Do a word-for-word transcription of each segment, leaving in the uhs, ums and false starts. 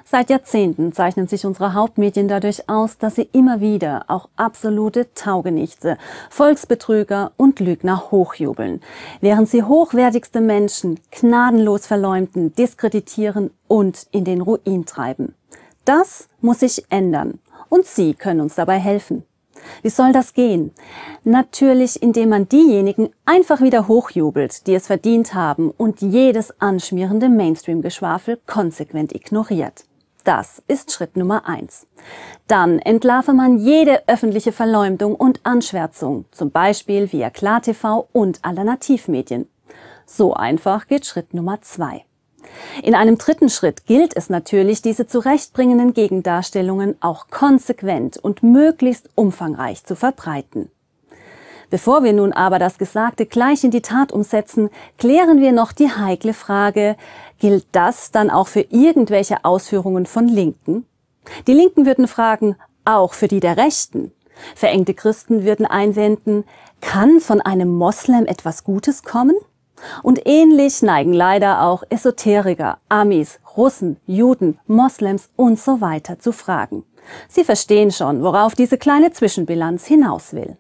Seit Jahrzehnten zeichnen sich unsere Hauptmedien dadurch aus, dass sie immer wieder auch absolute Taugenichtse, Volksbetrüger und Lügner hochjubeln, während sie hochwertigste Menschen gnadenlos verleumden, diskreditieren und in den Ruin treiben. Das muss sich ändern und Sie können uns dabei helfen. Wie soll das gehen? Natürlich, indem man diejenigen einfach wieder hochjubelt, die es verdient haben und jedes anschmierende Mainstream-Geschwafel konsequent ignoriert. Das ist Schritt Nummer eins. Dann entlarve man jede öffentliche Verleumdung und Anschwärzung, zum Beispiel via KlarTV und Alternativmedien. So einfach geht Schritt Nummer zwei. In einem dritten Schritt gilt es natürlich, diese zurechtbringenden Gegendarstellungen auch konsequent und möglichst umfangreich zu verbreiten. Bevor wir nun aber das Gesagte gleich in die Tat umsetzen, klären wir noch die heikle Frage, gilt das dann auch für irgendwelche Ausführungen von Linken? Die Linken würden fragen, auch für die der Rechten. Verengte Christen würden einwenden, kann von einem Moslem etwas Gutes kommen? Und ähnlich neigen leider auch Esoteriker, Amis, Russen, Juden, Moslems und so weiter zu fragen. Sie verstehen schon, worauf diese kleine Zwischenbilanz hinaus will.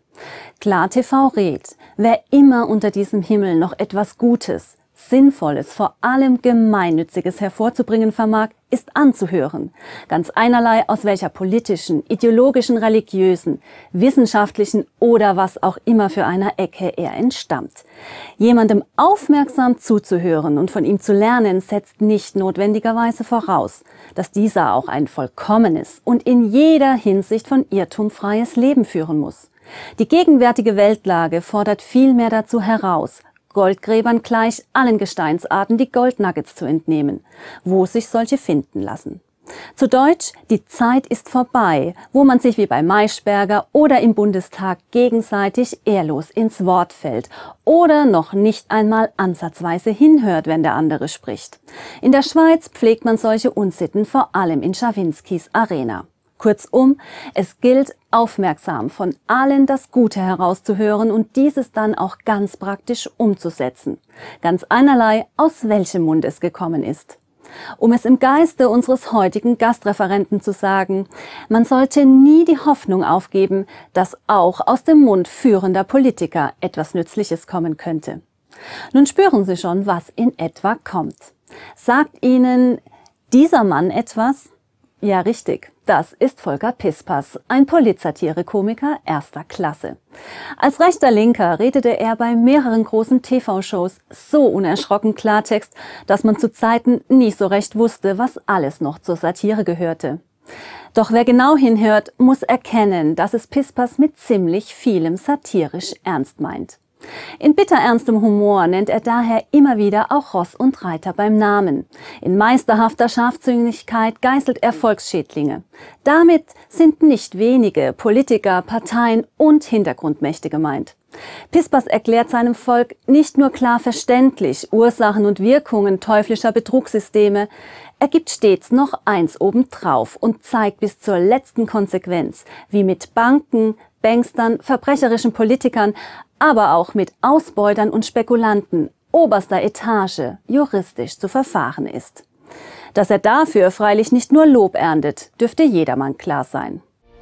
KlarTV rät, wer immer unter diesem Himmel noch etwas Gutes, Sinnvolles, vor allem Gemeinnütziges hervorzubringen vermag, ist anzuhören. Ganz einerlei, aus welcher politischen, ideologischen, religiösen, wissenschaftlichen oder was auch immer für einer Ecke er entstammt. Jemandem aufmerksam zuzuhören und von ihm zu lernen, setzt nicht notwendigerweise voraus, dass dieser auch ein vollkommenes und in jeder Hinsicht von Irrtum freies Leben führen muss. Die gegenwärtige Weltlage fordert vielmehr dazu heraus, Goldgräbern gleich allen Gesteinsarten die Goldnuggets zu entnehmen, wo sich solche finden lassen. Zu Deutsch, die Zeit ist vorbei, wo man sich wie bei Maischberger oder im Bundestag gegenseitig ehrlos ins Wort fällt oder noch nicht einmal ansatzweise hinhört, wenn der andere spricht. In der Schweiz pflegt man solche Unsitten vor allem in Schawinskis Arena. Kurzum, es gilt, aufmerksam von allen das Gute herauszuhören und dieses dann auch ganz praktisch umzusetzen. Ganz einerlei, aus welchem Mund es gekommen ist. Um es im Geiste unseres heutigen Gastreferenten zu sagen, man sollte nie die Hoffnung aufgeben, dass auch aus dem Mund führender Politiker etwas Nützliches kommen könnte. Nun spüren Sie schon, was in etwa kommt. Sagt Ihnen dieser Mann etwas? Ja, richtig. Das ist Volker Pispas, ein Politsatire-Komiker erster Klasse. Als rechter Linker redete er bei mehreren großen T V-Shows so unerschrocken Klartext, dass man zu Zeiten nie so recht wusste, was alles noch zur Satire gehörte. Doch wer genau hinhört, muss erkennen, dass es Pispas mit ziemlich vielem satirisch ernst meint. In bitterernstem Humor nennt er daher immer wieder auch Ross und Reiter beim Namen. In meisterhafter Scharfsinnigkeit geißelt er Volksschädlinge. Damit sind nicht wenige Politiker, Parteien und Hintergrundmächte gemeint. Pispas erklärt seinem Volk nicht nur klar verständlich Ursachen und Wirkungen teuflischer Betrugssysteme, er gibt stets noch eins obendrauf und zeigt bis zur letzten Konsequenz, wie mit Banken, Bankstern, verbrecherischen Politikern, aber auch mit Ausbeutern und Spekulanten oberster Etage juristisch zu verfahren ist. Dass er dafür freilich nicht nur Lob erntet, dürfte jedermann klar sein.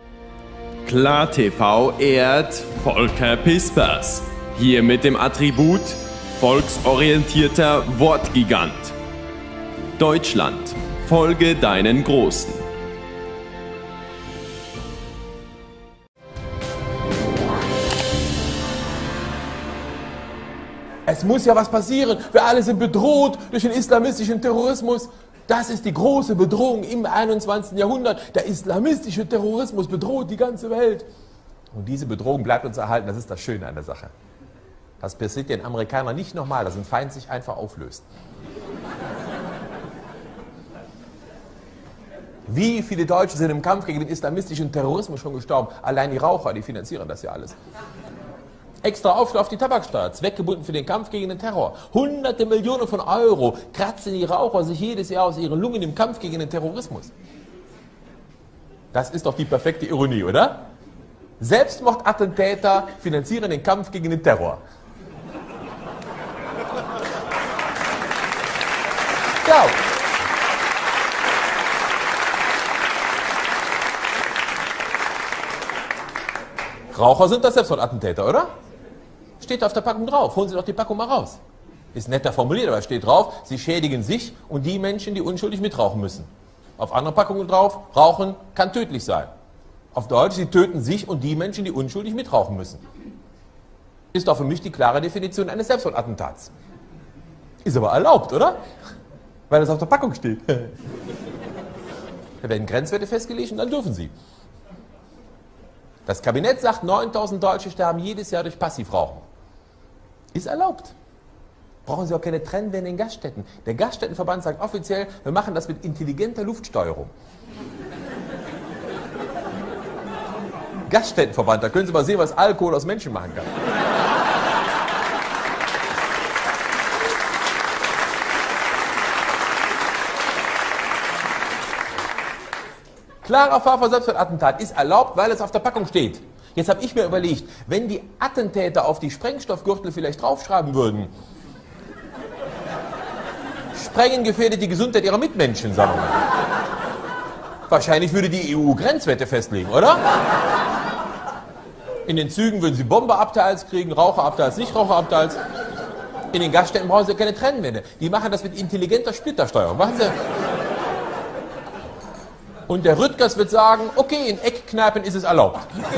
KlarTV ehrt Volker Pispas, hier mit dem Attribut volksorientierter Wortgigant. Deutschland, folge deinen Großen. Es muss ja was passieren. Wir alle sind bedroht durch den islamistischen Terrorismus. Das ist die große Bedrohung im einundzwanzigsten Jahrhundert. Der islamistische Terrorismus bedroht die ganze Welt. Und diese Bedrohung bleibt uns erhalten. Das ist das Schöne an der Sache. Das passiert den Amerikanern nicht nochmal, dass ein Feind sich einfach auflöst. Wie viele Deutsche sind im Kampf gegen den islamistischen Terrorismus schon gestorben? Allein die Raucher, die finanzieren das ja alles. Extra Aufschlag auf die Tabaksteuer, zweckgebunden für den Kampf gegen den Terror. Hunderte Millionen von Euro kratzen die Raucher sich jedes Jahr aus ihren Lungen im Kampf gegen den Terrorismus. Das ist doch die perfekte Ironie, oder? Selbstmordattentäter finanzieren den Kampf gegen den Terror. Ja. Raucher sind das Selbstmordattentäter, oder? Steht auf der Packung drauf. Holen Sie doch die Packung mal raus. Ist netter formuliert, aber steht drauf, Sie schädigen sich und die Menschen, die unschuldig mitrauchen müssen. Auf anderen Packungen drauf, Rauchen kann tödlich sein. Auf Deutsch, Sie töten sich und die Menschen, die unschuldig mitrauchen müssen. Ist doch für mich die klare Definition eines Selbstmordattentats. Ist aber erlaubt, oder? Weil es auf der Packung steht. Da werden Grenzwerte festgelegt und dann dürfen Sie. Das Kabinett sagt, neuntausend Deutsche sterben jedes Jahr durch Passivrauchen. Ist erlaubt. Brauchen Sie auch keine Trennwände in Gaststätten. Der Gaststättenverband sagt offiziell, wir machen das mit intelligenter Luftsteuerung. Gaststättenverband, da können Sie mal sehen, was Alkohol aus Menschen machen kann. Klarer Fall von Selbstmordattentat ist erlaubt, weil es auf der Packung steht. Jetzt habe ich mir überlegt, wenn die Attentäter auf die Sprengstoffgürtel vielleicht draufschreiben würden, Sprengen gefährdet die Gesundheit ihrer Mitmenschen, sagen wir mal. Wahrscheinlich würde die E U Grenzwerte festlegen, oder? In den Zügen würden sie Bomberabteils kriegen, Raucherabteils, Nichtraucherabteils. In den Gaststätten brauchen sie keine Trennwände. Die machen das mit intelligenter Splittersteuerung. Machen sie. Und der Rüttgers wird sagen, okay, in Eckkneipen ist es erlaubt.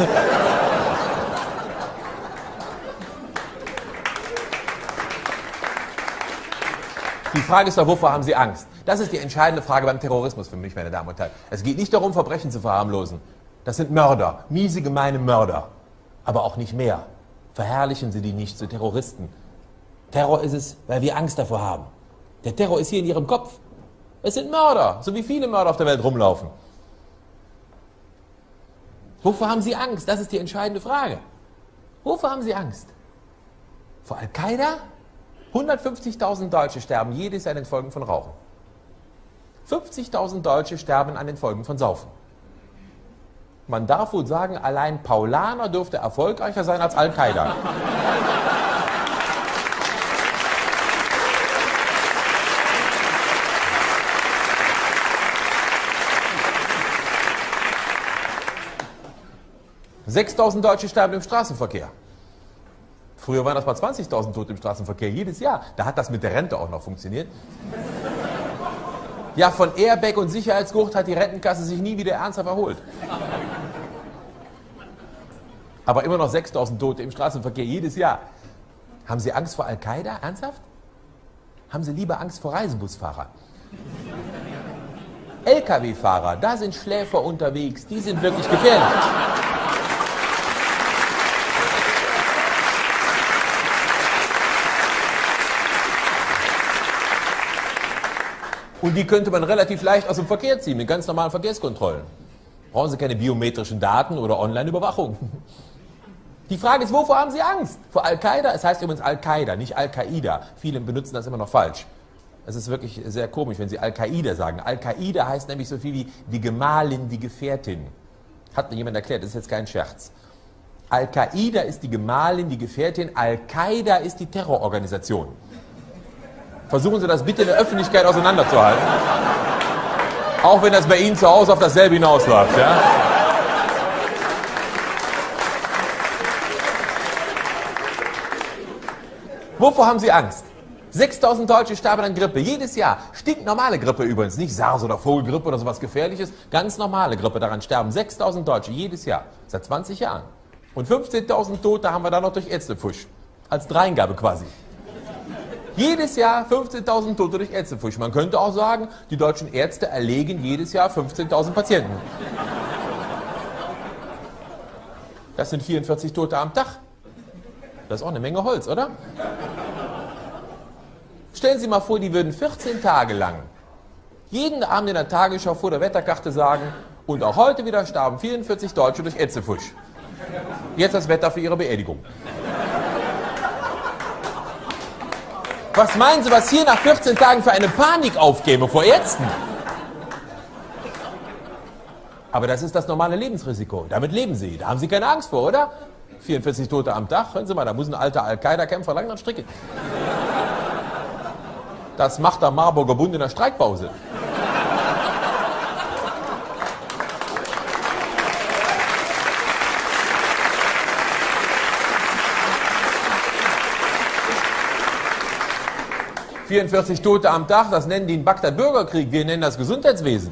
Die Frage ist doch, wovor haben Sie Angst? Das ist die entscheidende Frage beim Terrorismus für mich, meine Damen und Herren. Es geht nicht darum, Verbrechen zu verharmlosen. Das sind Mörder, miese, gemeine Mörder. Aber auch nicht mehr. Verherrlichen Sie die nicht zu Terroristen. Terror ist es, weil wir Angst davor haben. Der Terror ist hier in Ihrem Kopf. Es sind Mörder, so wie viele Mörder auf der Welt rumlaufen. Wovor haben Sie Angst? Das ist die entscheidende Frage. Wovor haben Sie Angst? Vor Al-Qaida? hundertfünfzigtausend Deutsche sterben jedes Jahr an den Folgen von Rauchen. fünfzigtausend Deutsche sterben an den Folgen von Saufen. Man darf wohl sagen, allein Paulaner dürfte erfolgreicher sein als Al-Qaida. sechstausend Deutsche sterben im Straßenverkehr. Früher waren das mal zwanzigtausend Tote im Straßenverkehr, jedes Jahr. Da hat das mit der Rente auch noch funktioniert. Ja, von Airbag und Sicherheitsgurt hat die Rentenkasse sich nie wieder ernsthaft erholt. Aber immer noch sechstausend Tote im Straßenverkehr, jedes Jahr. Haben Sie Angst vor Al-Qaida? Ernsthaft? Haben Sie lieber Angst vor Reisebusfahrern? L K W-Fahrer, da sind Schläfer unterwegs, die sind wirklich gefährlich. Und die könnte man relativ leicht aus dem Verkehr ziehen, mit ganz normalen Verkehrskontrollen. Brauchen Sie keine biometrischen Daten oder Online-Überwachung. Die Frage ist, wovor haben Sie Angst? Vor Al-Qaida? Es heißt übrigens Al-Qaida, nicht Al-Qaida. Viele benutzen das immer noch falsch. Es ist wirklich sehr komisch, wenn Sie Al-Qaida sagen. Al-Qaida heißt nämlich so viel wie die Gemahlin, die Gefährtin. Hat mir jemand erklärt, das ist jetzt kein Scherz. Al-Qaida ist die Gemahlin, die Gefährtin. Al-Qaida ist die Terrororganisation. Versuchen Sie das bitte in der Öffentlichkeit auseinanderzuhalten. Auch wenn das bei Ihnen zu Hause auf dasselbe hinausläuft. Ja? Wovor haben Sie Angst? sechstausend Deutsche sterben an Grippe, jedes Jahr. Stinknormale Grippe übrigens, nicht SARS oder Vogelgrippe oder sowas Gefährliches. Ganz normale Grippe, daran sterben sechstausend Deutsche jedes Jahr, seit zwanzig Jahren. Und fünfzehntausend Tote haben wir dann noch durch Ärztepfusch, als Dreingabe quasi. Jedes Jahr fünfzehntausend Tote durch Ärztepfusch. Man könnte auch sagen, die deutschen Ärzte erlegen jedes Jahr fünfzehntausend Patienten. Das sind vierundvierzig Tote am Tag. Das ist auch eine Menge Holz, oder? Stellen Sie mal vor, die würden vierzehn Tage lang jeden Abend in der Tagesschau vor der Wetterkarte sagen, und auch heute wieder starben vierundvierzig Deutsche durch Ärztepfusch. Jetzt das Wetter für Ihre Beerdigung. Was meinen Sie, was hier nach vierzehn Tagen für eine Panik aufkäme vor Ärzten? Aber das ist das normale Lebensrisiko. Damit leben Sie. Da haben Sie keine Angst vor, oder? vierundvierzig Tote am Tag. Hören Sie mal, da muss ein alter Al-Qaida-Kämpfer lang am Stricken. Das macht der Marburger Bund in der Streikpause. vierundvierzig Tote am Tag, das nennen die einen Bagdad-Bürgerkrieg, wir nennen das Gesundheitswesen.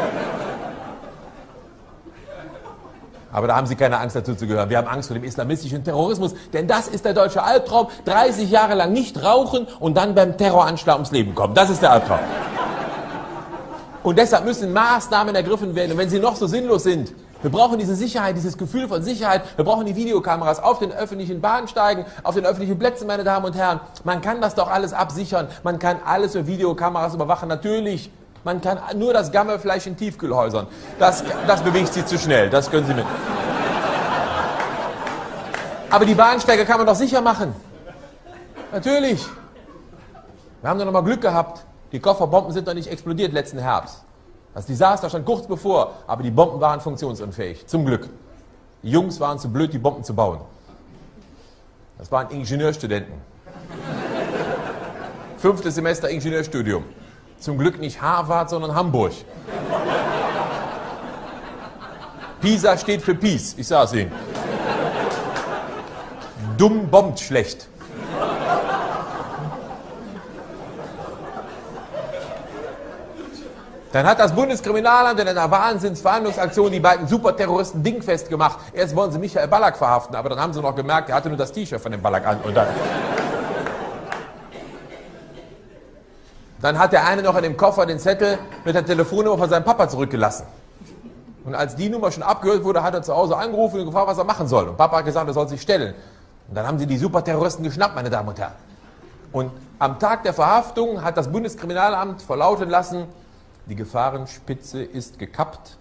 Aber da haben Sie keine Angst dazu zu gehören. Wir haben Angst vor dem islamistischen Terrorismus, denn das ist der deutsche Albtraum. dreißig Jahre lang nicht rauchen und dann beim Terroranschlag ums Leben kommen. Das ist der Albtraum. Und deshalb müssen Maßnahmen ergriffen werden. Und wenn sie noch so sinnlos sind, wir brauchen diese Sicherheit, dieses Gefühl von Sicherheit. Wir brauchen die Videokameras auf den öffentlichen Bahnsteigen, auf den öffentlichen Plätzen, meine Damen und Herren. Man kann das doch alles absichern. Man kann alles mit Videokameras überwachen. Natürlich. Man kann nur das Gammelfleisch in Tiefkühlhäusern. Das, das bewegt Sie zu schnell. Das können Sie mit. Aber die Bahnsteige kann man doch sicher machen. Natürlich. Wir haben doch noch mal Glück gehabt. Die Kofferbomben sind noch nicht explodiert letzten Herbst. Das Desaster stand kurz bevor, aber die Bomben waren funktionsunfähig. Zum Glück. Die Jungs waren zu blöd, die Bomben zu bauen. Das waren Ingenieurstudenten. Fünftes Semester Ingenieurstudium. Zum Glück nicht Harvard, sondern Hamburg. PISA steht für Peace, ich sage es Ihnen. Dumm bombt schlecht. Dann hat das Bundeskriminalamt in einer Wahnsinnsverhandlungsaktion die beiden Superterroristen dingfest gemacht. Erst wollen sie Michael Ballack verhaften, aber dann haben sie noch gemerkt, er hatte nur das T-Shirt von dem Ballack an. Und dann, dann hat der eine noch in dem Koffer den Zettel mit der Telefonnummer von seinem Papa zurückgelassen. Und als die Nummer schon abgehört wurde, hat er zu Hause angerufen und gefragt, was er machen soll. Und Papa hat gesagt, er soll sich stellen. Und dann haben sie die Superterroristen geschnappt, meine Damen und Herren. Und am Tag der Verhaftung hat das Bundeskriminalamt verlauten lassen, die Gefahrenspitze ist gekappt.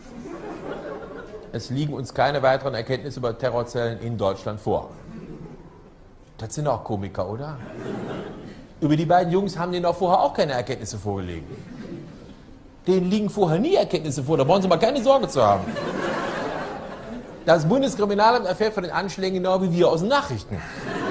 Es liegen uns keine weiteren Erkenntnisse über Terrorzellen in Deutschland vor. Das sind auch Komiker, oder? Über die beiden Jungs haben denen auch vorher auch keine Erkenntnisse vorgelegt. Denen liegen vorher nie Erkenntnisse vor, da brauchen Sie mal keine Sorge zu haben. Das Bundeskriminalamt erfährt von den Anschlägen genau wie wir aus den Nachrichten.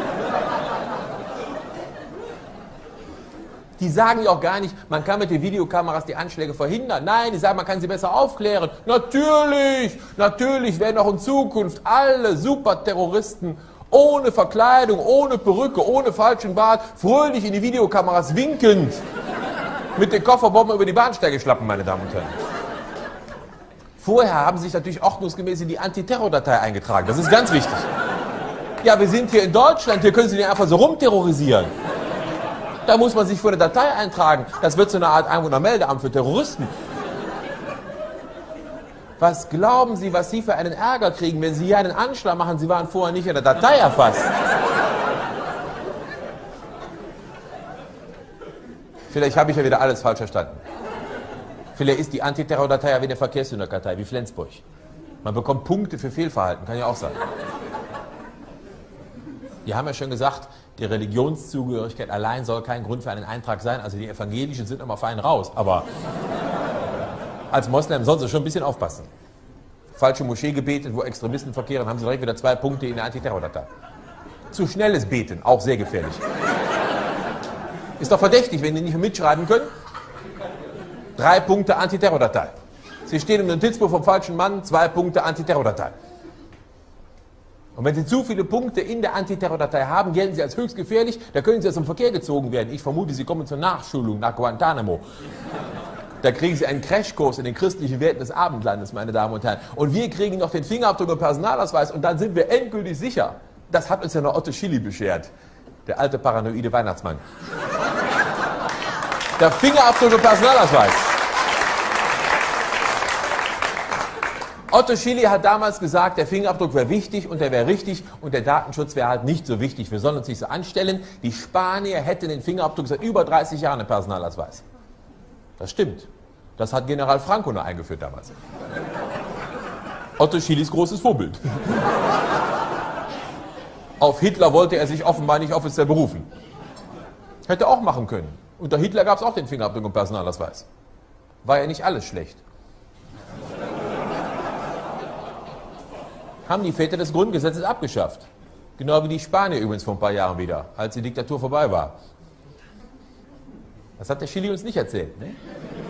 Die sagen ja auch gar nicht, man kann mit den Videokameras die Anschläge verhindern. Nein, die sagen, man kann sie besser aufklären. Natürlich, natürlich werden auch in Zukunft alle Superterroristen ohne Verkleidung, ohne Perücke, ohne falschen Bart, fröhlich in die Videokameras winkend mit den Kofferbomben über die Bahnsteige schlappen, meine Damen und Herren. Vorher haben sie sich natürlich ordnungsgemäß in die Antiterrordatei eingetragen. Das ist ganz wichtig. Ja, wir sind hier in Deutschland, hier können Sie nicht einfach so rumterrorisieren. Da muss man sich vor eine Datei eintragen. Das wird so eine Art Einwohnermeldeamt für Terroristen. Was glauben Sie, was Sie für einen Ärger kriegen, wenn Sie hier einen Anschlag machen? Sie waren vorher nicht in der Datei erfasst. Vielleicht habe ich ja wieder alles falsch verstanden. Vielleicht ist die Antiterrordatei ja wie eine Verkehrssünderkartei, wie Flensburg. Man bekommt Punkte für Fehlverhalten, kann ja auch sein. Die haben ja schon gesagt, die Religionszugehörigkeit allein soll kein Grund für einen Eintrag sein. Also die Evangelischen sind immer fein raus. Aber als Moslem sollen sie schon ein bisschen aufpassen. Falsche Moschee gebetet, wo Extremisten verkehren, haben sie direkt wieder zwei Punkte in der Antiterrordatei. Zu schnelles Beten, auch sehr gefährlich. Ist doch verdächtig, wenn die nicht mitschreiben können. Drei Punkte Antiterrordatei. Sie stehen im Notizbuch vom falschen Mann, zwei Punkte Antiterrordatei. Und wenn Sie zu viele Punkte in der Antiterrordatei haben, gelten Sie als höchst gefährlich, da können Sie aus dem Verkehr gezogen werden. Ich vermute, Sie kommen zur Nachschulung nach Guantanamo. Da kriegen Sie einen Crashkurs in den christlichen Werten des Abendlandes, meine Damen und Herren. Und wir kriegen noch den Fingerabdruck und Personalausweis und dann sind wir endgültig sicher. Das hat uns ja noch Otto Schily beschert, der alte paranoide Weihnachtsmann. Der Fingerabdruck und Personalausweis. Otto Schily hat damals gesagt, der Fingerabdruck wäre wichtig und der wäre richtig und der Datenschutz wäre halt nicht so wichtig. Wir sollen uns nicht so anstellen. Die Spanier hätten den Fingerabdruck seit über dreißig Jahren im Personalausweis. Das stimmt. Das hat General Franco nur eingeführt damals. Otto Schilys großes Vorbild. Auf Hitler wollte er sich offenbar nicht offiziell berufen. Hätte auch machen können. Unter Hitler gab es auch den Fingerabdruck und Personalausweis. War ja nicht alles schlecht. Haben die Väter des Grundgesetzes abgeschafft. Genau wie die Spanier übrigens vor ein paar Jahren wieder, als die Diktatur vorbei war. Das hat der Schily uns nicht erzählt. Ne?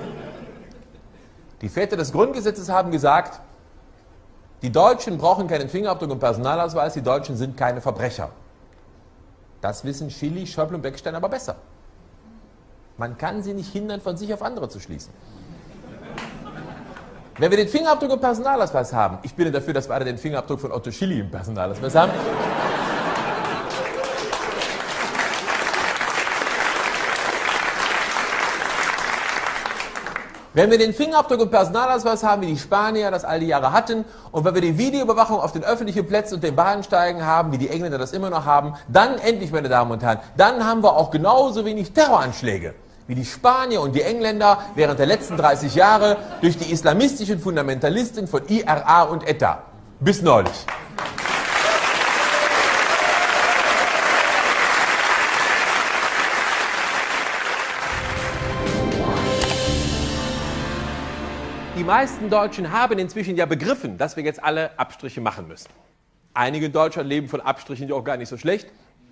Die Väter des Grundgesetzes haben gesagt, die Deutschen brauchen keinen Fingerabdruck und Personalausweis, die Deutschen sind keine Verbrecher. Das wissen Schily, Schäuble und Beckstein aber besser. Man kann sie nicht hindern, von sich auf andere zu schließen. Wenn wir den Fingerabdruck im Personalausweis haben, ich bin dafür, dass wir alle den Fingerabdruck von Otto Schily im Personalausweis haben. Wenn wir den Fingerabdruck im Personalausweis haben, wie die Spanier das all die Jahre hatten, und wenn wir die Videoüberwachung auf den öffentlichen Plätzen und den Bahnsteigen haben, wie die Engländer das immer noch haben, dann endlich, meine Damen und Herren, dann haben wir auch genauso wenig Terroranschläge, wie die Spanier und die Engländer während der letzten dreißig Jahre durch die islamistischen Fundamentalisten von I R A und E T A. Bis neulich. Die meisten Deutschen haben inzwischen ja begriffen, dass wir jetzt alle Abstriche machen müssen. Einige in Deutschland leben von Abstrichen ja auch gar nicht so schlecht.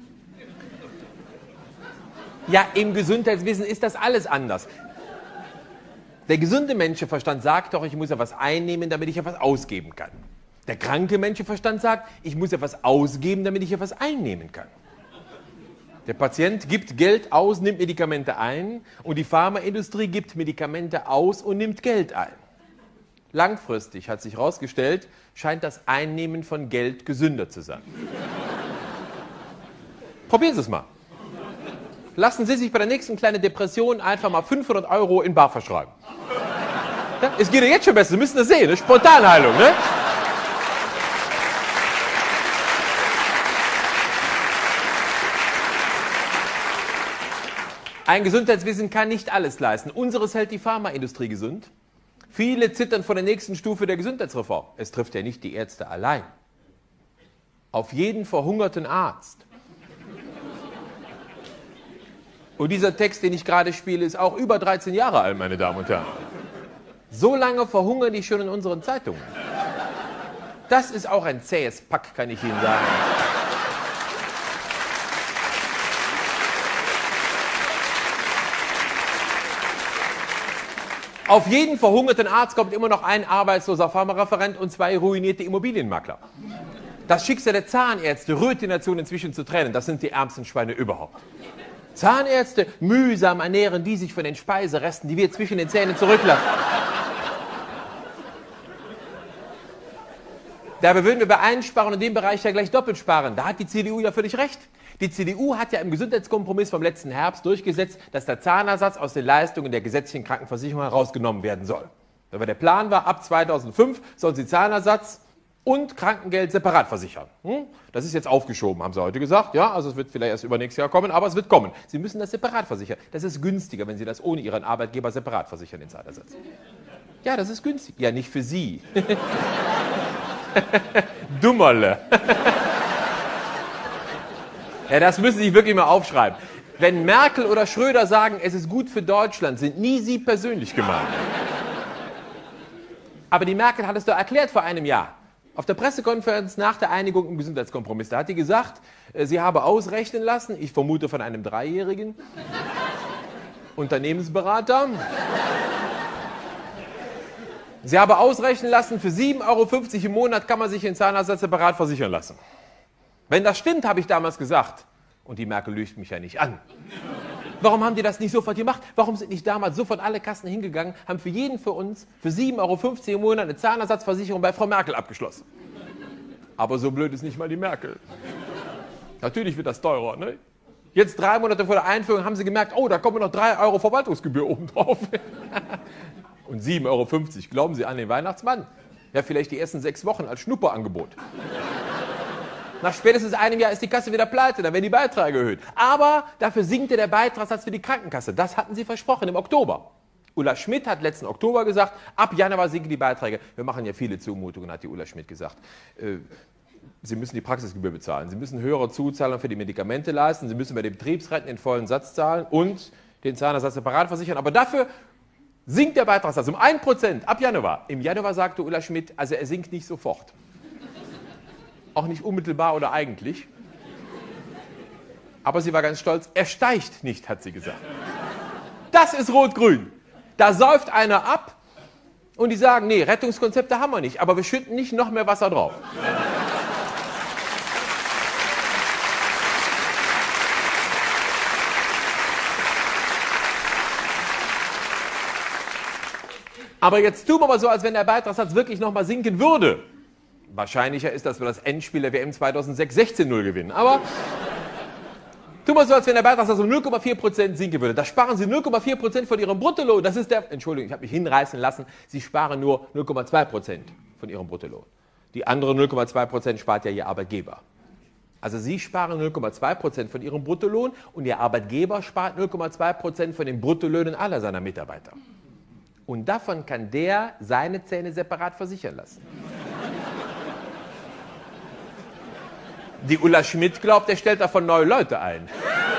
Ja, im Gesundheitswesen ist das alles anders. Der gesunde Menschenverstand sagt doch, ich muss ja was einnehmen, damit ich ja was ausgeben kann. Der kranke Menschenverstand sagt, ich muss ja was ausgeben, damit ich ja was einnehmen kann. Der Patient gibt Geld aus, nimmt Medikamente ein, und die Pharmaindustrie gibt Medikamente aus und nimmt Geld ein. Langfristig, hat sich herausgestellt, scheint das Einnehmen von Geld gesünder zu sein. Probieren Sie es mal. Lassen Sie sich bei der nächsten kleinen Depression einfach mal fünfhundert Euro in bar verschreiben. Ja, es geht ja jetzt schon besser, Sie müssen das sehen, eine Spontanheilung, ne? Ein Gesundheitswesen kann nicht alles leisten. Unseres hält die Pharmaindustrie gesund. Viele zittern vor der nächsten Stufe der Gesundheitsreform. Es trifft ja nicht die Ärzte allein. Auf jeden verhungerten Arzt. Und dieser Text, den ich gerade spiele, ist auch über dreizehn Jahre alt, meine Damen und Herren. So lange verhungern die schon in unseren Zeitungen. Das ist auch ein zähes Pack, kann ich Ihnen sagen. Auf jeden verhungerten Arzt kommt immer noch ein arbeitsloser Pharmareferent und zwei ruinierte Immobilienmakler. Das Schicksal der Zahnärzte rührt die Nation inzwischen zu Tränen. Das sind die ärmsten Schweine überhaupt. Zahnärzte, mühsam ernähren die sich von den Speiseresten, die wir zwischen den Zähnen zurücklassen. Dabei würden wir bei Einsparungen in dem Bereich ja gleich doppelt sparen. Da hat die C D U ja völlig recht. Die C D U hat ja im Gesundheitskompromiss vom letzten Herbst durchgesetzt, dass der Zahnersatz aus den Leistungen der gesetzlichen Krankenversicherung herausgenommen werden soll. Aber der Plan war, ab zweitausendfünf sollen sie Zahnersatz und Krankengeld separat versichern. Das ist jetzt aufgeschoben, haben sie heute gesagt. Ja, also es wird vielleicht erst übernächstes Jahr kommen, aber es wird kommen. Sie müssen das separat versichern. Das ist günstiger, wenn Sie das ohne Ihren Arbeitgeber separat versichern, den Zahnersatz. Ja, das ist günstig. Ja, nicht für Sie. Dummerle. Ja, das müssen Sie sich wirklich mal aufschreiben. Wenn Merkel oder Schröder sagen, es ist gut für Deutschland, sind nie Sie persönlich gemeint. Aber die Merkel hat es doch erklärt vor einem Jahr. Auf der Pressekonferenz nach der Einigung im Gesundheitskompromiss, da hat sie gesagt, sie habe ausrechnen lassen, ich vermute von einem Dreijährigen, Unternehmensberater, sie habe ausrechnen lassen, für sieben Euro fünfzig im Monat kann man sich den Zahnersatz separat versichern lassen. Wenn das stimmt, habe ich damals gesagt, und die Merkel lügt mich ja nicht an. Warum haben die das nicht sofort gemacht? Warum sind nicht damals sofort alle Kassen hingegangen, haben für jeden für uns für sieben Euro fünfzig im Monat eine Zahnersatzversicherung bei Frau Merkel abgeschlossen? Aber so blöd ist nicht mal die Merkel. Natürlich wird das teurer, ne? Jetzt drei Monate vor der Einführung haben sie gemerkt, oh, da kommen noch drei Euro Verwaltungsgebühr oben drauf. Und sieben Euro fünfzig, glauben Sie an den Weihnachtsmann? Ja, vielleicht die ersten sechs Wochen als Schnupperangebot. Nach spätestens einem Jahr ist die Kasse wieder pleite, dann werden die Beiträge erhöht. Aber dafür sinkt ja der Beitragssatz für die Krankenkasse. Das hatten sie versprochen im Oktober. Ulla Schmidt hat letzten Oktober gesagt, ab Januar sinken die Beiträge. Wir machen ja viele Zumutungen, hat die Ulla Schmidt gesagt. Äh, Sie müssen die Praxisgebühr bezahlen, Sie müssen höhere Zuzahlungen für die Medikamente leisten, Sie müssen bei den Betriebsrenten den vollen Satz zahlen und den Zahnersatz separat versichern. Aber dafür sinkt der Beitragssatz um ein Prozent ab Januar. Im Januar sagte Ulla Schmidt, also er sinkt nicht sofort. Auch nicht unmittelbar oder eigentlich. Aber sie war ganz stolz, er steigt nicht, hat sie gesagt. Das ist Rot-Grün. Da säuft einer ab und die sagen, nee, Rettungskonzepte haben wir nicht, aber wir schütten nicht noch mehr Wasser drauf. Aber jetzt tun wir mal so, als wenn der Beitragssatz wirklich nochmal sinken würde. Wahrscheinlicher ist, dass wir das Endspiel der W M zweitausendsechs sechzehn null gewinnen. Aber tun wir so, als wenn der Beitragssatz um null Komma vier Prozent sinken würde. Da sparen Sie null Komma vier Prozent von Ihrem Bruttolohn. Das ist der, Entschuldigung, ich habe mich hinreißen lassen, Sie sparen nur null Komma zwei Prozent von Ihrem Bruttolohn. Die anderen null Komma zwei Prozent spart ja Ihr Arbeitgeber. Also Sie sparen null Komma zwei Prozent von Ihrem Bruttolohn und Ihr Arbeitgeber spart null Komma zwei Prozent von den Bruttolöhnen aller seiner Mitarbeiter. Und davon kann der seine Zähne separat versichern lassen. Die Ulla Schmidt glaubt, der stellt davon neue Leute ein.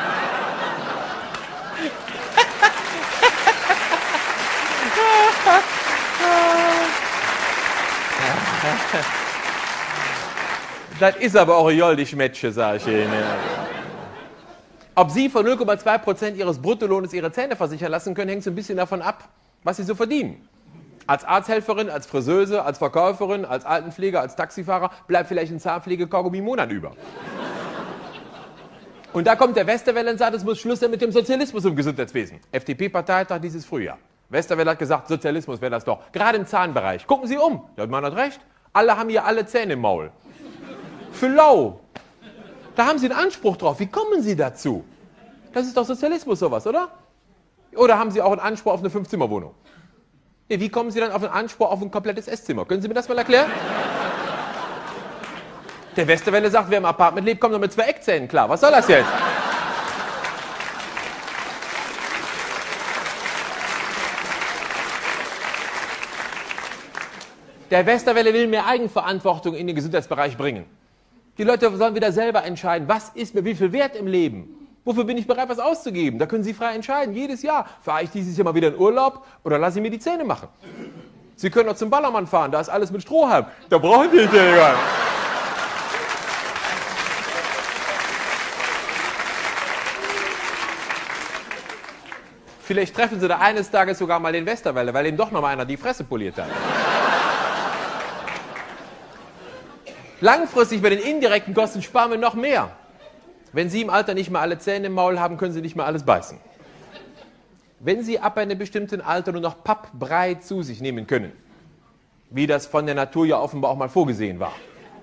Das ist aber auch ein joldig Mädchen, sage ich Ihnen. Ob Sie von null Komma zwei Prozent Ihres Bruttolohnes Ihre Zähne versichern lassen können, hängt so ein bisschen davon ab, was Sie so verdienen. Als Arzthelferin, als Friseuse, als Verkäuferin, als Altenpfleger, als Taxifahrer bleibt vielleicht ein Zahnpflege-Kaugummi im Monat über. Und da kommt der Westerwelle und sagt, es muss Schluss sein mit dem Sozialismus im Gesundheitswesen. F D P-Parteitag dieses Frühjahr. Westerwelle hat gesagt, Sozialismus wäre das doch. Gerade im Zahnbereich. Gucken Sie um. Der Mann hat recht. Alle haben hier alle Zähne im Maul. Für lau. Da haben Sie einen Anspruch drauf. Wie kommen Sie dazu? Das ist doch Sozialismus sowas, oder? Oder haben Sie auch einen Anspruch auf eine Fünf-Zimmer-Wohnung? Nee, wie kommen Sie dann auf einen Anspruch auf ein komplettes Esszimmer? Können Sie mir das mal erklären? Der Westerwelle sagt, wer im Apartment lebt, kommt doch mit zwei Eckzähnen klar. Was soll das jetzt? Der Westerwelle will mehr Eigenverantwortung in den Gesundheitsbereich bringen. Die Leute sollen wieder selber entscheiden, was ist mir wie viel wert im Leben? Wofür bin ich bereit, was auszugeben? Da können Sie frei entscheiden, jedes Jahr. Fahre ich dieses Jahr mal wieder in Urlaub oder lasse ich mir die Zähne machen? Sie können auch zum Ballermann fahren, da ist alles mit Strohhalm. Da brauchen Sie die Zähne gar nicht. Vielleicht treffen Sie da eines Tages sogar mal den Westerwelle, weil ihm doch noch mal einer die Fresse poliert hat. Langfristig bei den indirekten Kosten sparen wir noch mehr. Wenn Sie im Alter nicht mehr alle Zähne im Maul haben, können Sie nicht mehr alles beißen. Wenn Sie ab einem bestimmten Alter nur noch Pappbrei zu sich nehmen können, wie das von der Natur ja offenbar auch mal vorgesehen war.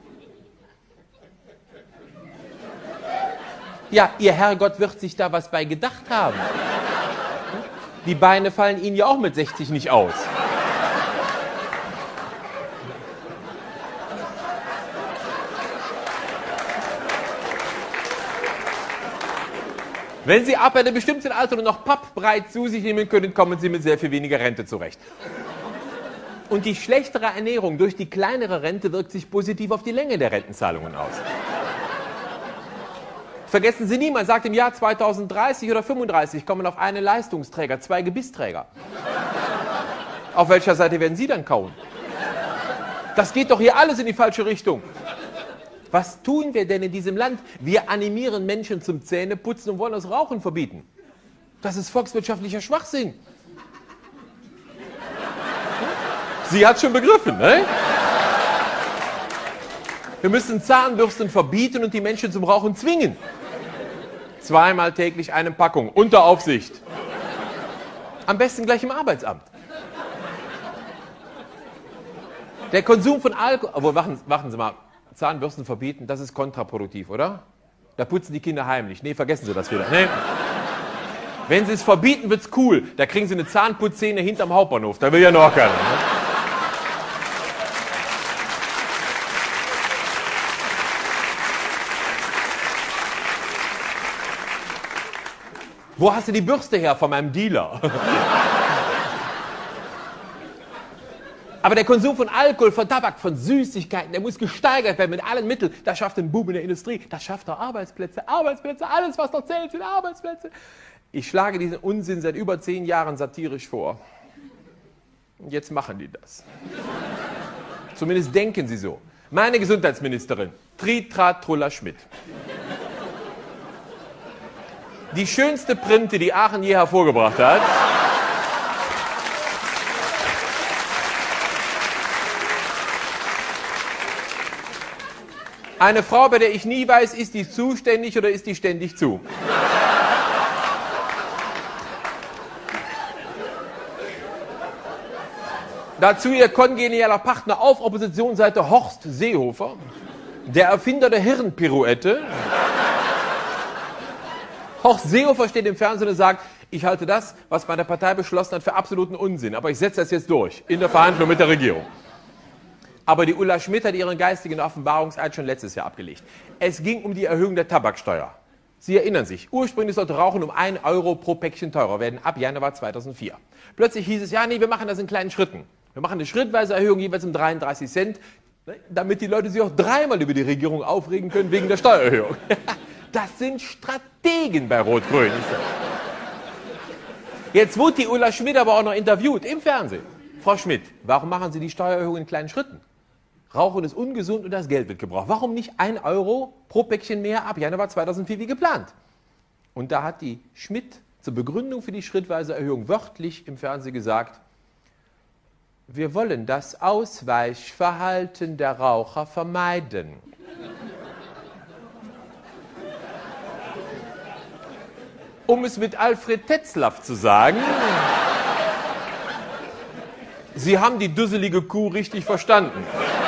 Ja, Ihr Herrgott wird sich da was bei gedacht haben. Die Beine fallen Ihnen ja auch mit sechzig nicht aus. Wenn Sie ab einem bestimmten Alter nur noch Pappbrei zu sich nehmen können, kommen Sie mit sehr viel weniger Rente zurecht. Und die schlechtere Ernährung durch die kleinere Rente wirkt sich positiv auf die Länge der Rentenzahlungen aus. Vergessen Sie nie, man sagt im Jahr zweitausenddreißig oder fünfunddreißig kommen auf einen Leistungsträger zwei Gebissträger. Auf welcher Seite werden Sie dann kauen? Das geht doch hier alles in die falsche Richtung. Was tun wir denn in diesem Land? Wir animieren Menschen zum Zähneputzen und wollen das Rauchen verbieten. Das ist volkswirtschaftlicher Schwachsinn. Sie hat schon begriffen, ne? Wir müssen Zahnbürsten verbieten und die Menschen zum Rauchen zwingen. Zweimal täglich eine Packung, unter Aufsicht. Am besten gleich im Arbeitsamt. Der Konsum von Alkohol... Obwohl, warten, warten Sie mal. Zahnbürsten verbieten, das ist kontraproduktiv, oder? Da putzen die Kinder heimlich. Nee, vergessen Sie das wieder. Nee. Wenn Sie es verbieten, wird's cool. Da kriegen Sie eine Zahnputzszene hinterm Hauptbahnhof. Da will ja noch keiner. Ne? Wo hast du die Bürste her? Von meinem Dealer. Aber der Konsum von Alkohol, von Tabak, von Süßigkeiten, der muss gesteigert werden mit allen Mitteln. Das schafft den Boom in der Industrie. Das schafft auch Arbeitsplätze. Arbeitsplätze, alles, was noch zählt, sind Arbeitsplätze. Ich schlage diesen Unsinn seit über zehn Jahren satirisch vor. Und jetzt machen die das. Zumindest denken sie so. Meine Gesundheitsministerin, Tritrat Trulla Schmidt. Die schönste Printe, die Aachen je hervorgebracht hat. Eine Frau, bei der ich nie weiß, ist die zuständig oder ist die ständig zu. Dazu ihr kongenialer Partner auf Oppositionsseite Horst Seehofer, der Erfinder der Hirnpirouette. Horst Seehofer steht im Fernsehen und sagt, ich halte das, was meine Partei beschlossen hat, für absoluten Unsinn, aber ich setze das jetzt durch, in der Verhandlung mit der Regierung. Aber die Ulla Schmidt hat ihren geistigen Offenbarungseid schon letztes Jahr abgelegt. Es ging um die Erhöhung der Tabaksteuer. Sie erinnern sich, ursprünglich sollte Rauchen um ein Euro pro Päckchen teurer werden, ab Januar zweitausendvier. Plötzlich hieß es, ja, nee, wir machen das in kleinen Schritten. Wir machen eine schrittweise Erhöhung jeweils um dreiunddreißig Cent, damit die Leute sich auch dreimal über die Regierung aufregen können wegen der Steuererhöhung. Das sind Strategen bei Rot-Grün. Jetzt wurde die Ulla Schmidt aber auch noch interviewt im Fernsehen. Frau Schmidt, warum machen Sie die Steuererhöhung in kleinen Schritten? Rauchen ist ungesund und das Geld wird gebraucht. Warum nicht ein Euro pro Päckchen mehr ab Januar zweitausendvier wie geplant? Und da hat die Schmidt zur Begründung für die schrittweise Erhöhung wörtlich im Fernsehen gesagt, wir wollen das Ausweichverhalten der Raucher vermeiden. Um es mit Alfred Tetzlaff zu sagen, Sie haben die dusselige Kuh richtig verstanden.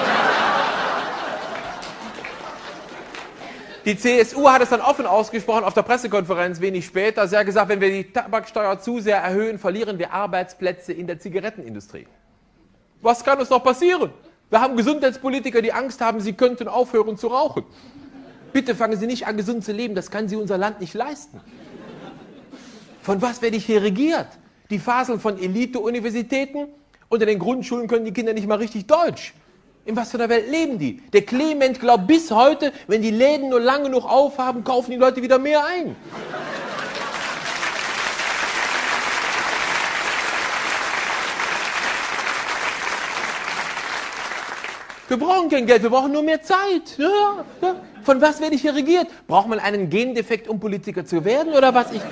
Die C S U hat es dann offen ausgesprochen auf der Pressekonferenz wenig später. Sie hat gesagt, wenn wir die Tabaksteuer zu sehr erhöhen, verlieren wir Arbeitsplätze in der Zigarettenindustrie. Was kann uns noch passieren? Wir haben Gesundheitspolitiker, die Angst haben, sie könnten aufhören zu rauchen. Bitte fangen Sie nicht an, gesund zu leben, das kann sich unser Land nicht leisten. Von was werde ich hier regiert? Die faseln von Elite-Universitäten und in den Grundschulen können die Kinder nicht mal richtig Deutsch. In was für einer Welt leben die? Der Clement glaubt bis heute, wenn die Läden nur lange genug aufhaben, kaufen die Leute wieder mehr ein. Wir brauchen kein Geld, wir brauchen nur mehr Zeit. Ja, ja. Von was werde ich hier regiert? Braucht man einen Gendefekt, um Politiker zu werden oder was? Ich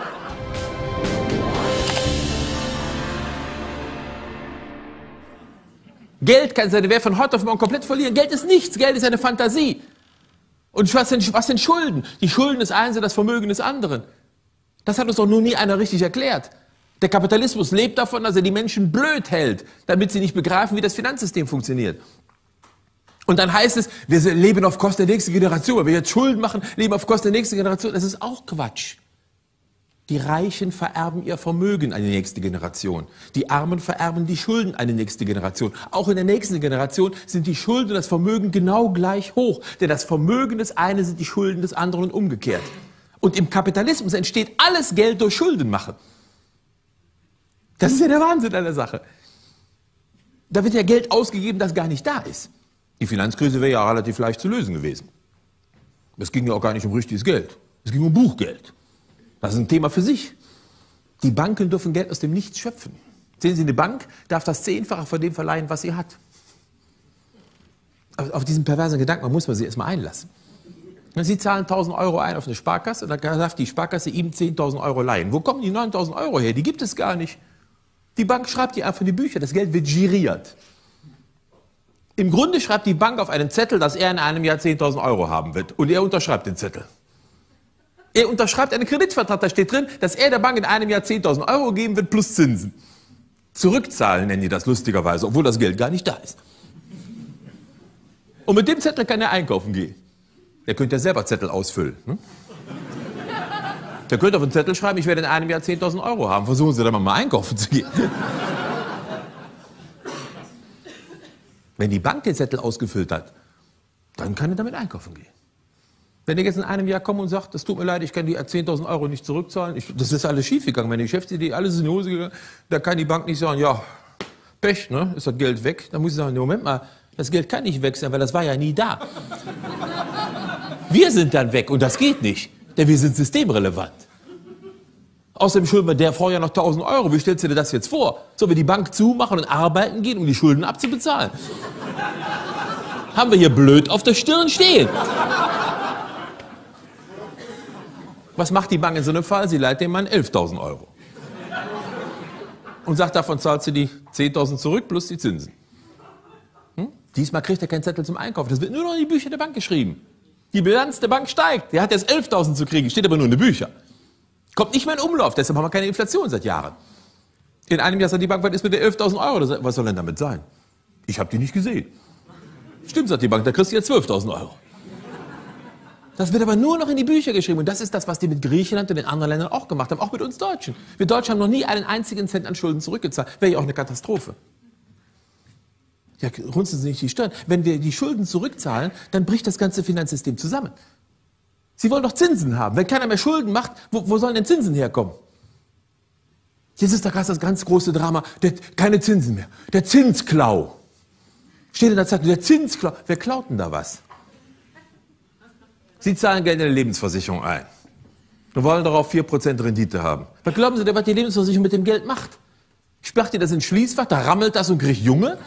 Geld kann seine Wert von heute auf morgen komplett verlieren. Geld ist nichts, Geld ist eine Fantasie. Und was sind, was sind Schulden? Die Schulden des einen sind das Vermögen des anderen. Das hat uns doch nun nie einer richtig erklärt. Der Kapitalismus lebt davon, dass er die Menschen blöd hält, damit sie nicht begreifen, wie das Finanzsystem funktioniert. Und dann heißt es, wir leben auf Kosten der nächsten Generation. Wenn wir jetzt Schulden machen, leben auf Kosten der nächsten Generation. Das ist auch Quatsch. Die Reichen vererben ihr Vermögen an die nächste Generation. Die Armen vererben die Schulden an die nächste Generation. Auch in der nächsten Generation sind die Schulden und das Vermögen genau gleich hoch. Denn das Vermögen des einen sind die Schulden des anderen und umgekehrt. Und im Kapitalismus entsteht alles Geld durch Schulden machen. Das ist ja der Wahnsinn an der Sache. Da wird ja Geld ausgegeben, das gar nicht da ist. Die Finanzkrise wäre ja relativ leicht zu lösen gewesen. Es ging ja auch gar nicht um richtiges Geld. Es ging um Buchgeld. Das ist ein Thema für sich. Die Banken dürfen Geld aus dem Nichts schöpfen. Sehen Sie, eine Bank darf das Zehnfache von dem verleihen, was sie hat. Auf diesen perversen Gedanken muss man sich erstmal einlassen. Sie zahlen tausend Euro ein auf eine Sparkasse und dann darf die Sparkasse ihm zehntausend Euro leihen. Wo kommen die neuntausend Euro her? Die gibt es gar nicht. Die Bank schreibt die einfach in die Bücher, das Geld wird giriert. Im Grunde schreibt die Bank auf einen Zettel, dass er in einem Jahr zehntausend Euro haben wird und er unterschreibt den Zettel. Er unterschreibt einen Kreditvertrag, da steht drin, dass er der Bank in einem Jahr zehntausend Euro geben wird plus Zinsen. Zurückzahlen nennen die das lustigerweise, obwohl das Geld gar nicht da ist. Und mit dem Zettel kann er einkaufen gehen. Er könnte ja selber Zettel ausfüllen. Ne? Der könnte auf den Zettel schreiben, ich werde in einem Jahr zehntausend Euro haben. Versuchen Sie dann mal einkaufen zu gehen. Wenn die Bank den Zettel ausgefüllt hat, dann kann er damit einkaufen gehen. Wenn er jetzt in einem Jahr kommt und sagt, das tut mir leid, ich kann die zehntausend Euro nicht zurückzahlen, ich, das ist alles schiefgegangen, wenn die Geschäftsidee, alles ist in die Hose gegangen, da kann die Bank nicht sagen, ja, Pech, ne, ist das Geld weg. Dann muss ich sagen, Moment mal, das Geld kann nicht weg sein, weil das war ja nie da. Wir sind dann weg und das geht nicht, denn wir sind systemrelevant. Außerdem schulden wir der Frau ja noch tausend Euro. Wie stellst du dir das jetzt vor? Sollen wir die Bank zumachen und arbeiten gehen, um die Schulden abzubezahlen? Haben wir hier blöd auf der Stirn stehen. Was macht die Bank in so einem Fall? Sie leiht dem Mann elftausend Euro. Und sagt, davon zahlt sie die zehntausend zurück plus die Zinsen. Hm? Diesmal kriegt er keinen Zettel zum Einkaufen. Das wird nur noch in die Bücher der Bank geschrieben. Die Bilanz der Bank steigt. Der hat jetzt elftausend zu kriegen, steht aber nur in den Büchern. Kommt nicht mehr in Umlauf, deshalb haben wir keine Inflation seit Jahren. In einem Jahr sagt die Bank, was ist mit der elftausend Euro? Was soll denn damit sein? Ich habe die nicht gesehen. Stimmt, sagt die Bank, da kriegst du ja zwölftausend Euro. Das wird aber nur noch in die Bücher geschrieben. Und das ist das, was die mit Griechenland und den anderen Ländern auch gemacht haben, auch mit uns Deutschen. Wir Deutschen haben noch nie einen einzigen Cent an Schulden zurückgezahlt. Wäre ja auch eine Katastrophe. Ja, runzeln Sie nicht die Stirn. Wenn wir die Schulden zurückzahlen, dann bricht das ganze Finanzsystem zusammen. Sie wollen doch Zinsen haben. Wenn keiner mehr Schulden macht, wo, wo sollen denn Zinsen herkommen? Jetzt ist da gerade das ganz große Drama, der, keine Zinsen mehr. Der Zinsklau. Steht in der Zeitung, der Zinsklau. Wer klaut denn da was? Sie zahlen Geld in eine Lebensversicherung ein und wollen darauf vier Prozent Rendite haben. Was glauben Sie denn, was die Lebensversicherung mit dem Geld macht? Sperrt ihr das ins Schließfach, da rammelt das und kriegt Junge?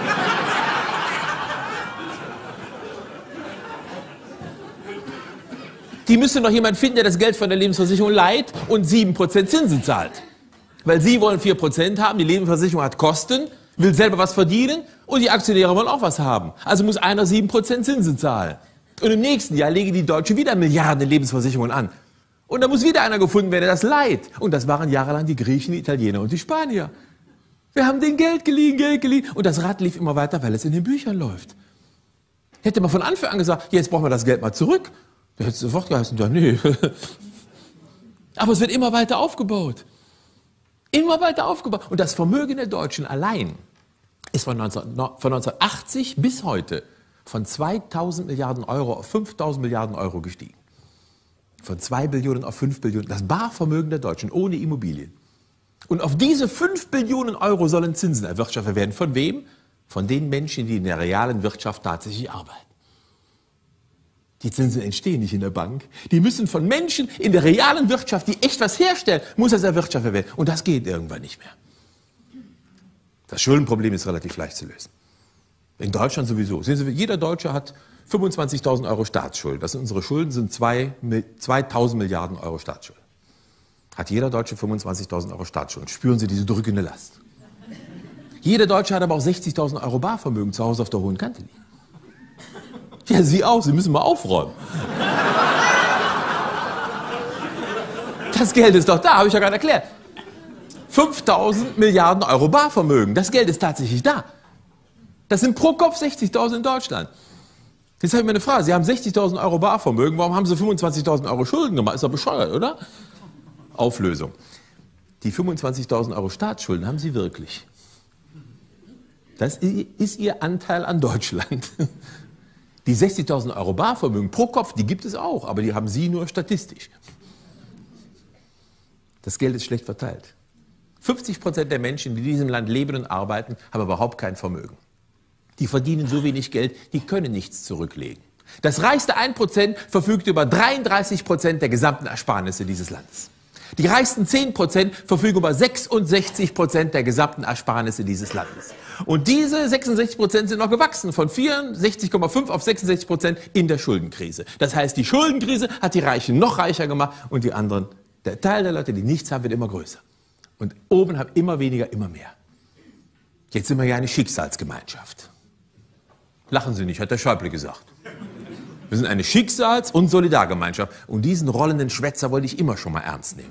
Die müssen doch jemand finden, der das Geld von der Lebensversicherung leiht und sieben Prozent Zinsen zahlt. Weil Sie wollen vier Prozent haben, die Lebensversicherung hat Kosten, will selber was verdienen und die Aktionäre wollen auch was haben. Also muss einer sieben Prozent Zinsen zahlen. Und im nächsten Jahr legen die Deutschen wieder Milliarden in Lebensversicherungen an. Und da muss wieder einer gefunden werden, der das leiht. Und das waren jahrelang die Griechen, die Italiener und die Spanier. Wir haben denen Geld geliehen, Geld geliehen. Und das Rad lief immer weiter, weil es in den Büchern läuft. Hätte man von Anfang an gesagt, jetzt brauchen wir das Geld mal zurück. Da hätte es sofort geheißen, ja, nee. Aber es wird immer weiter aufgebaut. Immer weiter aufgebaut. Und das Vermögen der Deutschen allein ist von, neunzehnhundertachtzig bis heute von zweitausend Milliarden Euro auf fünftausend Milliarden Euro gestiegen. Von zwei Billionen auf fünf Billionen. Das Barvermögen der Deutschen ohne Immobilien. Und auf diese fünf Billionen Euro sollen Zinsen erwirtschaftet werden. Von wem? Von den Menschen, die in der realen Wirtschaft tatsächlich arbeiten. Die Zinsen entstehen nicht in der Bank. Die müssen von Menschen in der realen Wirtschaft, die echt was herstellen, muss das erwirtschaftet werden. Und das geht irgendwann nicht mehr. Das Schuldenproblem ist relativ leicht zu lösen. In Deutschland sowieso. Sehen Sie, jeder Deutsche hat fünfundzwanzigtausend Euro Staatsschulden. Das sind unsere Schulden, sind zweitausend Milliarden Euro Staatsschulden. Hat jeder Deutsche fünfundzwanzigtausend Euro Staatsschulden. Spüren Sie diese drückende Last. Jeder Deutsche hat aber auch sechzigtausend Euro Barvermögen zu Hause auf der hohen Kante liegen. Ja, Sie auch, Sie müssen mal aufräumen. Das Geld ist doch da, habe ich ja gerade erklärt. fünftausend Milliarden Euro Barvermögen, das Geld ist tatsächlich da. Das sind pro Kopf sechzigtausend in Deutschland. Jetzt habe ich mir eine Frage, Sie haben sechzigtausend Euro Barvermögen, warum haben Sie fünfundzwanzigtausend Euro Schulden gemacht? Ist doch bescheuert, oder? Auflösung. Die fünfundzwanzigtausend Euro Staatsschulden haben Sie wirklich. Das ist Ihr Anteil an Deutschland. Die sechzigtausend Euro Barvermögen pro Kopf, die gibt es auch, aber die haben Sie nur statistisch. Das Geld ist schlecht verteilt. fünfzig Prozent der Menschen, die in diesem Land leben und arbeiten, haben überhaupt kein Vermögen. Die verdienen so wenig Geld, die können nichts zurücklegen. Das reichste ein Prozent verfügt über dreiunddreißig Prozent der gesamten Ersparnisse dieses Landes. Die reichsten zehn Prozent verfügen über sechsundsechzig Prozent der gesamten Ersparnisse dieses Landes. Und diese sechsundsechzig Prozent sind noch gewachsen, von vierundsechzig Komma fünf auf sechsundsechzig Prozent in der Schuldenkrise. Das heißt, die Schuldenkrise hat die Reichen noch reicher gemacht und die anderen, der Teil der Leute, die nichts haben, wird immer größer. Und oben haben immer weniger, immer mehr. Jetzt sind wir ja eine Schicksalsgemeinschaft. Lachen Sie nicht, hat der Schäuble gesagt. Wir sind eine Schicksals- und Solidargemeinschaft. Und diesen rollenden Schwätzer wollte ich immer schon mal ernst nehmen.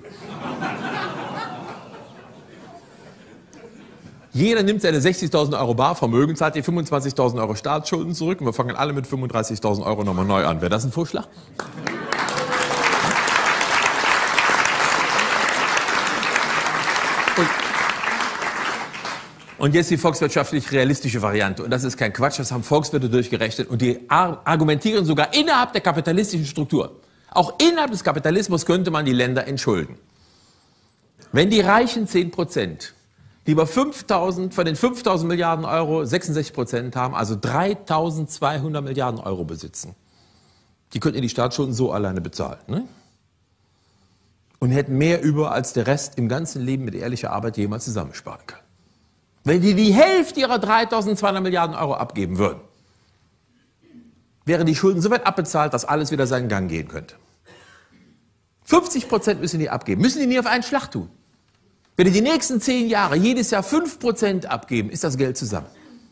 Jeder nimmt seine sechzigtausend Euro Barvermögen, zahlt die fünfundzwanzigtausend Euro Staatsschulden zurück und wir fangen alle mit fünfunddreißigtausend Euro nochmal neu an. Wäre das ein Vorschlag? Und Und jetzt die volkswirtschaftlich realistische Variante. Und das ist kein Quatsch, das haben Volkswirte durchgerechnet. Und die argumentieren sogar innerhalb der kapitalistischen Struktur. Auch innerhalb des Kapitalismus könnte man die Länder entschulden. Wenn die reichen zehn Prozent lieber fünftausend, von den fünftausend Milliarden Euro sechsundsechzig Prozent haben, also dreitausendzweihundert Milliarden Euro besitzen, die könnten die Staatsschulden so alleine bezahlen. Ne? Und hätten mehr über, als der Rest im ganzen Leben mit ehrlicher Arbeit jemals zusammensparen kann. Wenn die die Hälfte ihrer dreitausendzweihundert Milliarden Euro abgeben würden, wären die Schulden so weit abbezahlt, dass alles wieder seinen Gang gehen könnte. fünfzig Prozent müssen die abgeben, müssen die nie auf einen Schlag tun. Wenn die die nächsten zehn Jahre jedes Jahr fünf Prozent abgeben, ist das Geld zusammen.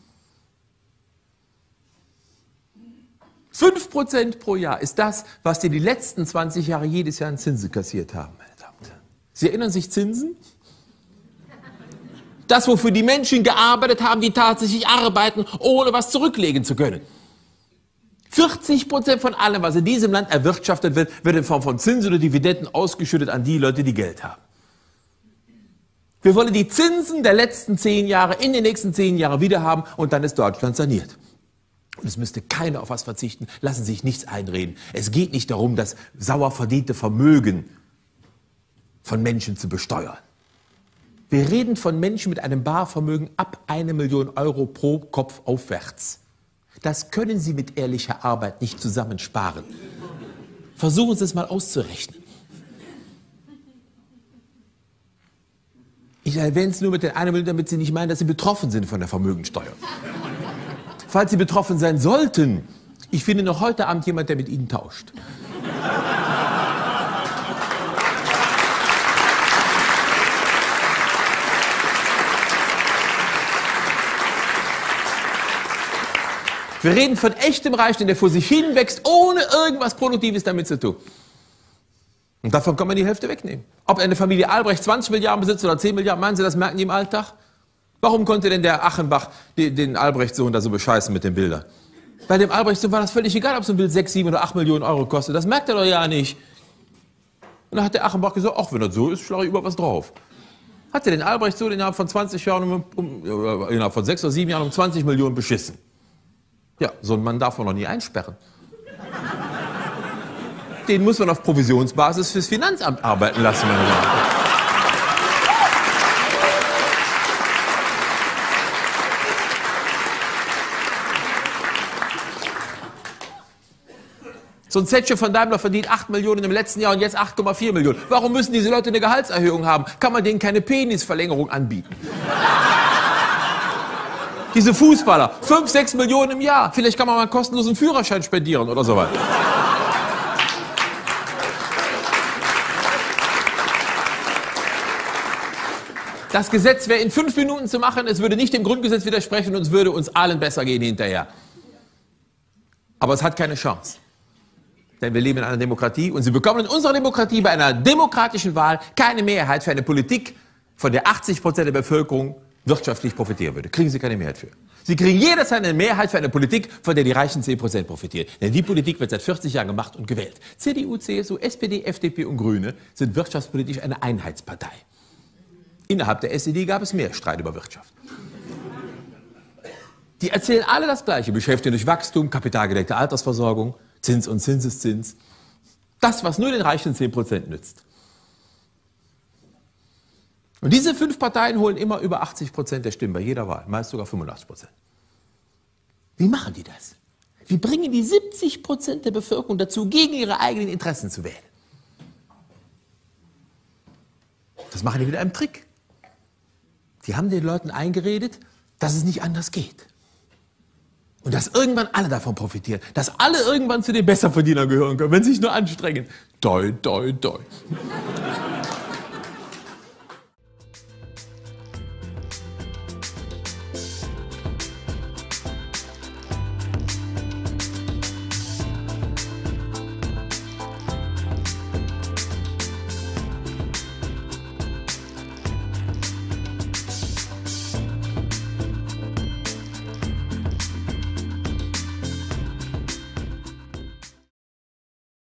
fünf Prozent pro Jahr ist das, was die die letzten zwanzig Jahre jedes Jahr in Zinsen kassiert haben, meine Damen und Herren. Sie erinnern sich Zinsen? Das, wofür die Menschen gearbeitet haben, die tatsächlich arbeiten, ohne was zurücklegen zu können. vierzig Prozent von allem, was in diesem Land erwirtschaftet wird, wird in Form von Zinsen oder Dividenden ausgeschüttet an die Leute, die Geld haben. Wir wollen die Zinsen der letzten zehn Jahre in den nächsten zehn Jahren wieder haben und dann ist Deutschland saniert. Und es müsste keiner auf was verzichten, lassen Sie sich nichts einreden. Es geht nicht darum, das sauer verdiente Vermögen von Menschen zu besteuern. Wir reden von Menschen mit einem Barvermögen ab eine Million Euro pro Kopf aufwärts. Das können Sie mit ehrlicher Arbeit nicht zusammensparen. Versuchen Sie es mal auszurechnen. Ich erwähne es nur mit den einer Million, damit Sie nicht meinen, dass Sie betroffen sind von der Vermögensteuer. Falls Sie betroffen sein sollten, ich finde noch heute Abend jemand, der mit Ihnen tauscht. Wir reden von echtem Reichtum, der vor sich hinwächst, ohne irgendwas Produktives damit zu tun. Und davon kann man die Hälfte wegnehmen. Ob eine Familie Albrecht zwanzig Milliarden besitzt oder zehn Milliarden, meinen Sie, das merken die im Alltag? Warum konnte denn der Achenbach den Albrecht-Sohn da so bescheißen mit den Bildern? Bei dem Albrecht-Sohn war das völlig egal, ob so ein Bild sechs, sieben oder acht Millionen Euro kostet. Das merkt er doch ja nicht. Und dann hat der Achenbach gesagt, ach, wenn das so ist, schlage ich über was drauf. Hat er den Albrecht-Sohn innerhalb von zwanzig Jahren, um, um, innerhalb von sechs oder sieben Jahren um zwanzig Millionen beschissen. Ja, so einen Mann darf man noch nie einsperren. Den muss man auf Provisionsbasis fürs Finanzamt arbeiten lassen, meine Damen und Herren. So ein Zetsche von Daimler verdient acht Millionen im letzten Jahr und jetzt acht Komma vier Millionen. Warum müssen diese Leute eine Gehaltserhöhung haben? Kann man denen keine Penisverlängerung anbieten? Diese Fußballer, fünf, sechs Millionen im Jahr. Vielleicht kann man mal einen kostenlosen Führerschein spendieren oder so weiter. Das Gesetz wäre in fünf Minuten zu machen, es würde nicht dem Grundgesetz widersprechen und es würde uns allen besser gehen hinterher. Aber es hat keine Chance. Denn wir leben in einer Demokratie und Sie bekommen in unserer Demokratie bei einer demokratischen Wahl keine Mehrheit für eine Politik, von der achtzig Prozent der Bevölkerung wirtschaftlich profitieren würde. Kriegen Sie keine Mehrheit für. Sie kriegen jederzeit eine Mehrheit für eine Politik, von der die reichen zehn Prozent profitieren. Denn die Politik wird seit vierzig Jahren gemacht und gewählt. C D U, C S U, S P D, F D P und Grüne sind wirtschaftspolitisch eine Einheitspartei. Innerhalb der S E D gab es mehr Streit über Wirtschaft. Die erzählen alle das Gleiche. Beschäftigung durch Wachstum, kapitalgedeckte Altersversorgung, Zins und Zinseszins. Das, was nur den reichen zehn Prozent nützt. Und diese fünf Parteien holen immer über achtzig Prozent der Stimmen bei jeder Wahl, meist sogar fünfundachtzig Prozent. Wie machen die das? Wie bringen die siebzig Prozent der Bevölkerung dazu, gegen ihre eigenen Interessen zu wählen? Das machen die mit einem Trick. Die haben den Leuten eingeredet, dass es nicht anders geht. Und dass irgendwann alle davon profitieren. Dass alle irgendwann zu den Besserverdienern gehören können, wenn sie sich nur anstrengen. Doi, doi, doi.